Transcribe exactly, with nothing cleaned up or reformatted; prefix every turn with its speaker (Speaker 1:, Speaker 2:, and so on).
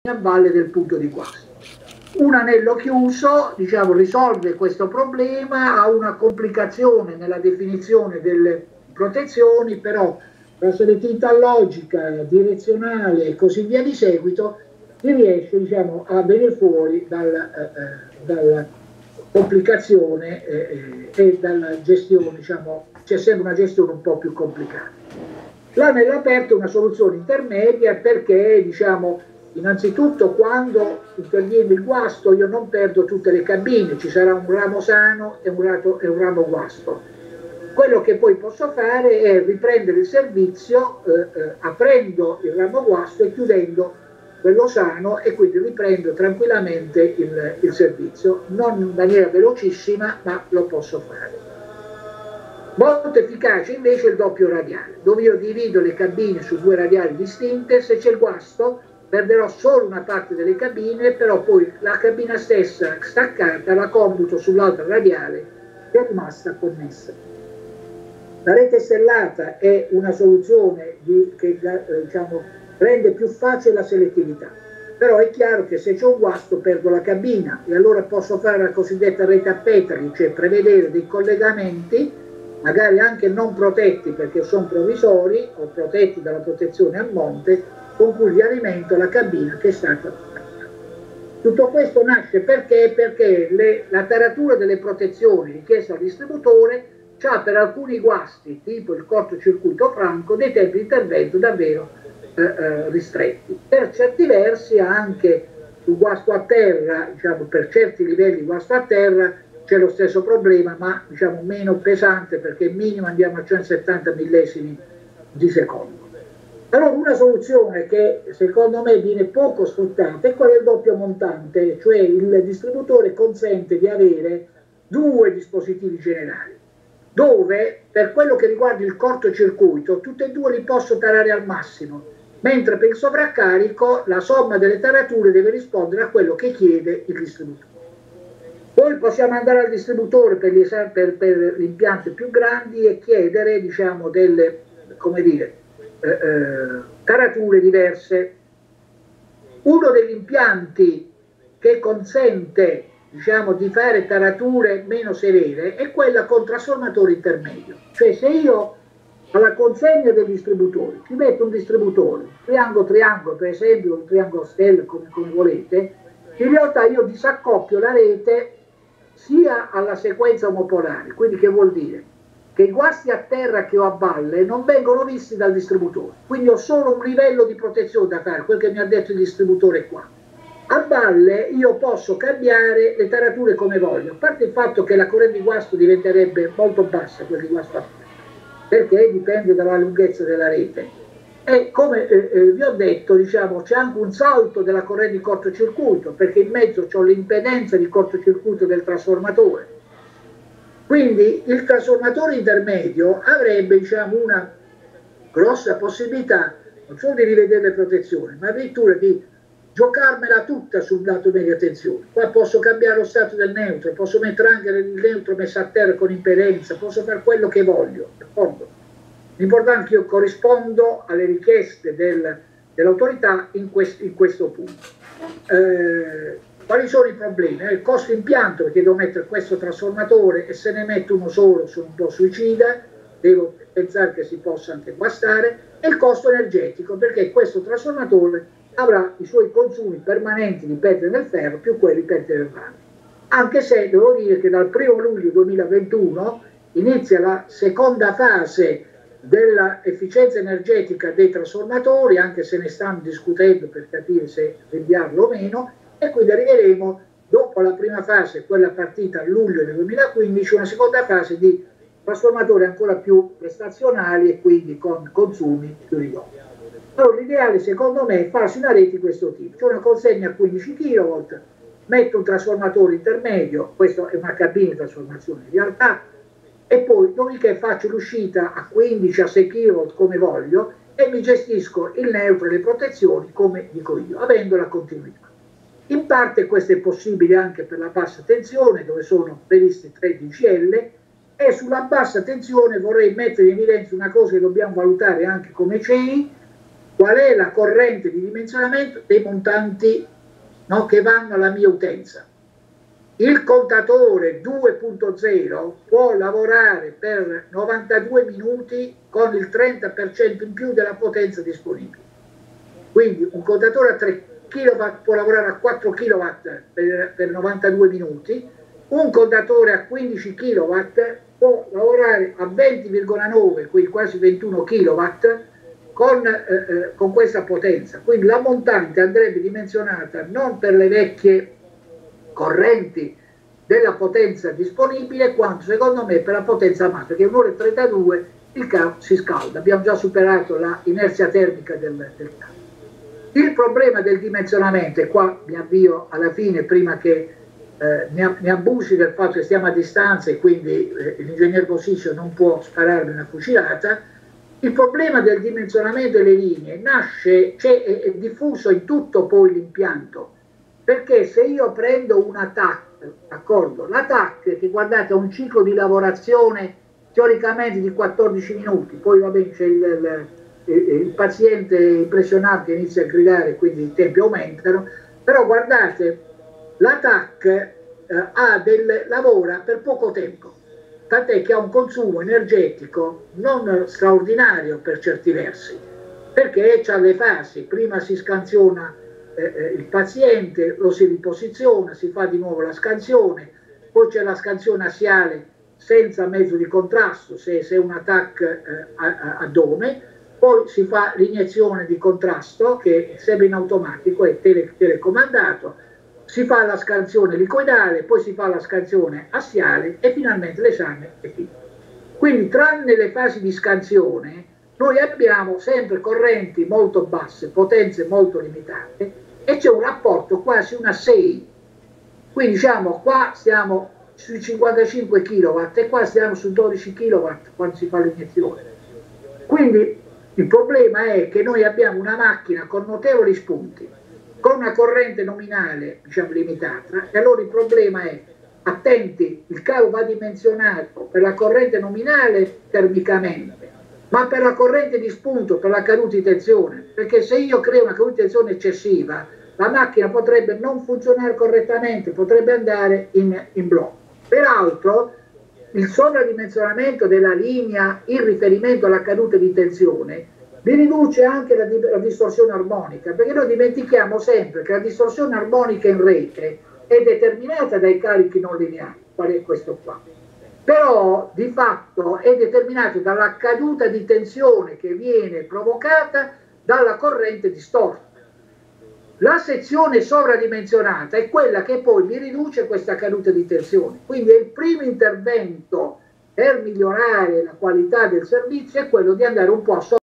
Speaker 1: a valle del punto di guasto. Un anello chiuso, diciamo, risolve questo problema, ha una complicazione nella definizione delle protezioni, però la selettività logica, direzionale e così via di seguito si riesce, diciamo, a venire fuori dal, eh, dalla complicazione eh, e dalla gestione, diciamo, c'è sempre una gestione un po' più complicata. L'anello aperto è una soluzione intermedia perché, diciamo, innanzitutto quando interviene il guasto io non perdo tutte le cabine, ci sarà un ramo sano e un, rato, e un ramo guasto. Quello che poi posso fare è riprendere il servizio eh, eh, aprendo il ramo guasto e chiudendo quello sano e quindi riprendo tranquillamente il, il servizio, non in maniera velocissima, ma lo posso fare. Molto efficace invece il doppio radiale, dove io divido le cabine su due radiali distinte. Se c'è il guasto perderò solo una parte delle cabine, però poi la cabina stessa staccata la commuto sull'altra radiale che è rimasta connessa. La rete stellata è una soluzione di, che eh, diciamo, rende più facile la selettività, però è chiaro che se c'è un guasto perdo la cabina e allora posso fare la cosiddetta rete a petali, cioè prevedere dei collegamenti magari anche non protetti perché sono provvisori o protetti dalla protezione a monte, con cui vi alimento la cabina che è stata fatta. Tutto questo nasce perché? Perché le, la taratura delle protezioni richieste al distributore ha per alcuni guasti, tipo il cortocircuito franco, dei tempi di intervento davvero eh, eh, ristretti. Per certi versi anche sul guasto a terra, diciamo per certi livelli di guasto a terra, c'è lo stesso problema, ma diciamo meno pesante perché minimo andiamo a centosettanta millesimi di secondo. Allora una soluzione che secondo me viene poco sfruttata è quella del doppio montante, cioè il distributore consente di avere due dispositivi generali, dove per quello che riguarda il cortocircuito tutti e due li posso tarare al massimo, mentre per il sovraccarico la somma delle tarature deve rispondere a quello che chiede il distributore. Poi possiamo andare al distributore per gli, per, per gli impianti più grandi e chiedere, diciamo, delle, come dire, eh, eh, tarature diverse. Uno degli impianti che consente, diciamo, di fare tarature meno severe è quella con trasformatore intermedio. Cioè se io alla consegna del distributore ci metto un distributore, triangolo triangolo per esempio, un triangolo stella come, come volete, in realtà io disaccoppio la rete sia alla sequenza omopolare, quindi che vuol dire? Che i guasti a terra che ho a valle non vengono visti dal distributore, quindi ho solo un livello di protezione da fare, quel che mi ha detto il distributore qua. A valle io posso cambiare le tarature come voglio, a parte il fatto che la corrente di guasto diventerebbe molto bassa, quella di guasto a terra, perché dipende dalla lunghezza della rete. E come eh, eh, vi ho detto, diciamo, c'è anche un salto della corrente di cortocircuito, perché in mezzo c'ho l'impedenza di cortocircuito del trasformatore. Quindi il trasformatore intermedio avrebbe, diciamo, una grossa possibilità non solo di rivedere le protezioni, ma addirittura di giocarmela tutta sul lato media tensione. Qua posso cambiare lo stato del neutro, posso mettere anche il neutro messo a terra con impedenza, posso fare quello che voglio, d'accordo? L'importante è che io corrispondo alle richieste del, dell'autorità in, quest, in questo punto. Eh, quali sono i problemi? Eh, il costo impianto, perché devo mettere questo trasformatore e se ne metto uno solo sono un po' suicida, devo pensare che si possa anche guastare, e il costo energetico, perché questo trasformatore avrà i suoi consumi permanenti di perdite del ferro più quelli di perdite del rame. Anche se devo dire che dal primo luglio duemilaventuno inizia la seconda fase dell'efficienza energetica dei trasformatori, anche se ne stanno discutendo per capire se rinviarlo o meno, e quindi arriveremo dopo la prima fase, quella partita a luglio del duemilaquindici, una seconda fase di trasformatori ancora più prestazionali e quindi con consumi più ridotti. Allora l'ideale secondo me è farsi una rete di questo tipo, c'è una consegna a quindici chilowatt, metto un trasformatore intermedio, questa è una cabina di trasformazione in realtà, e poi dopodiché faccio l'uscita a quindici a sei chilowatt come voglio e mi gestisco il neutro e le protezioni come dico io, avendo la continuità. In parte questo è possibile anche per la bassa tensione, dove sono previsti tre D C L, e sulla bassa tensione vorrei mettere in evidenza una cosa che dobbiamo valutare anche come C I, qual è la corrente di dimensionamento dei montanti, no, che vanno alla mia utenza. Il contatore due punto zero può lavorare per novantadue minuti con il trenta per cento in più della potenza disponibile. Quindi un contatore a tre chilowatt può lavorare a quattro chilowatt per, per novantadue minuti, un contatore a quindici chilowatt può lavorare a venti virgola nove, quindi quasi ventuno chilowatt, con, eh, con questa potenza. Quindi la montante andrebbe dimensionata non per le vecchie correnti della potenza disponibile, quanto secondo me per la potenza massima, perché un'ora e trentadue il cavo si scalda, abbiamo già superato la inerzia termica del, del cavo. Il problema del dimensionamento, e qua mi avvio alla fine prima che eh, ne, ne abusi del fatto che stiamo a distanza e quindi eh, l'ingegner Bosiccio non può spararmi una fucilata. Il problema del dimensionamento delle linee nasce, cioè, è, è diffuso in tutto poi l'impianto, perché se io prendo una T A C, d'accordo, la T A C che guardate ha un ciclo di lavorazione teoricamente di quattordici minuti, poi va bene, c'è il, il, il paziente impressionato che inizia a gridare, quindi i tempi aumentano, però guardate, la T A C eh, ha del, lavora per poco tempo, tant'è che ha un consumo energetico non straordinario per certi versi, perché c'ha le fasi, prima si scansiona eh, il paziente, lo si riposiziona, si fa di nuovo la scansione, poi c'è la scansione assiale senza mezzo di contrasto, se, se un attacco eh, a dome, poi si fa l'iniezione di contrasto che è sempre in automatico, è tele, telecomandato, si fa la scansione liquidale, poi si fa la scansione assiale e finalmente l'esame è finito. Quindi tranne le fasi di scansione noi abbiamo sempre correnti molto basse, potenze molto limitate e c'è un rapporto quasi una sei. Quindi diciamo qua stiamo sui cinquantacinque chilowatt e qua stiamo su dodici chilowatt quando si fa l'iniezione. Quindi il problema è che noi abbiamo una macchina con notevoli spunti, con una corrente nominale diciamo limitata, e allora il problema è, attenti, il cavo va dimensionato per la corrente nominale termicamente, ma per la corrente di spunto, per la caduta di tensione, perché se io creo una caduta di tensione eccessiva, la macchina potrebbe non funzionare correttamente, potrebbe andare in, in blocco. Peraltro, il sovradimensionamento della linea in riferimento alla caduta di tensione vi riduce anche la, la distorsione armonica, perché noi dimentichiamo sempre che la distorsione armonica in rete è determinata dai carichi non lineari, qual è questo qua, però di fatto è determinato dalla caduta di tensione che viene provocata dalla corrente distorta. La sezione sovradimensionata è quella che poi mi riduce questa caduta di tensione, quindi è il primo intervento per migliorare la qualità del servizio è quello di andare un po' a